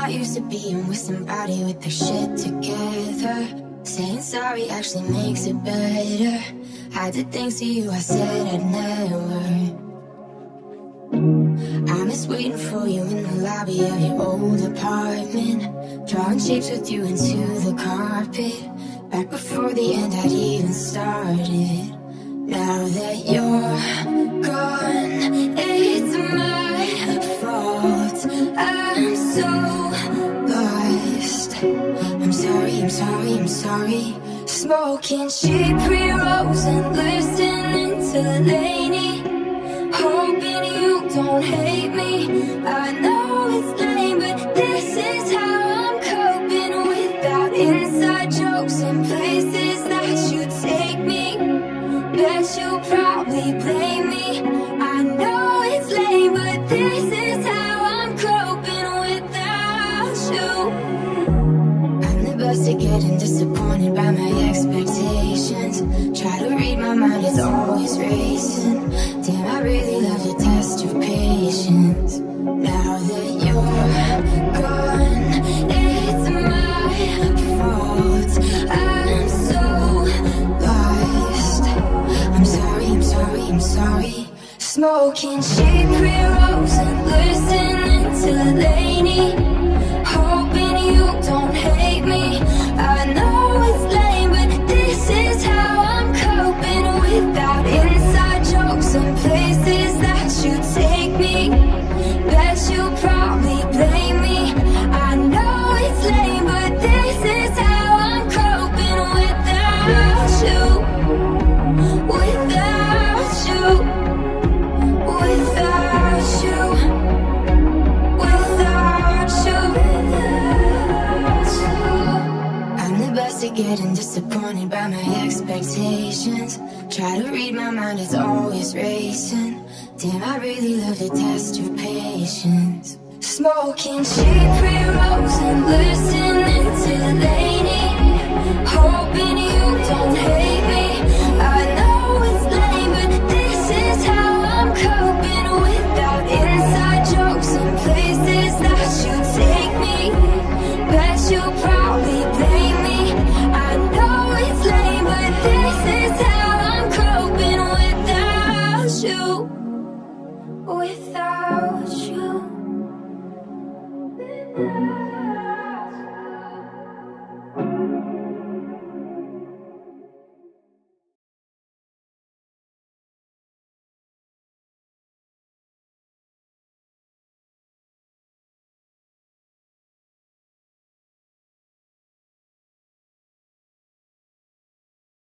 not used to being with somebody with their shit together. Saying sorry actually makes it better. I did things to you I said I'd never. I miss waiting for you in the lobby of your old apartment, drawing shapes with you into the carpet. Back before the end I'd even started. Now that you're gone, it's my fault. I'm so lost. I'm sorry, I'm sorry, I'm sorry. Smoking cheap pre-rolls and listening to Laney, hoping you don't hate me. I know it's lame, but this is how I'm coping without inside jokes and places that you take me. Bet you'll probably blame me. I know it's lame, but this is how I'm coping without you. I'm the best at getting disappointed by my expectations. Try to read my mind, it's always racing. Damn, I really love to test your patience. Now that you're gone, it's my fault. I'm so lost. I'm sorry, I'm sorry, I'm sorry. Smoking cheap pre-rolls and listening to Laney, hoping you don't hate me. I know it's lame, but this is how I'm coping without inside jokes and places that you take me. Bet you'll probably blame me. I know it's lame, but this is how I'm coping without you. Without you. Without you. Without you. Without you. I'm the best at getting disappointed by my expectations. Try to read my mind, it's always racing. Damn, I really love to test your patience. Smoking cheap pre-rolls and listening to Laney, hoping you don't hate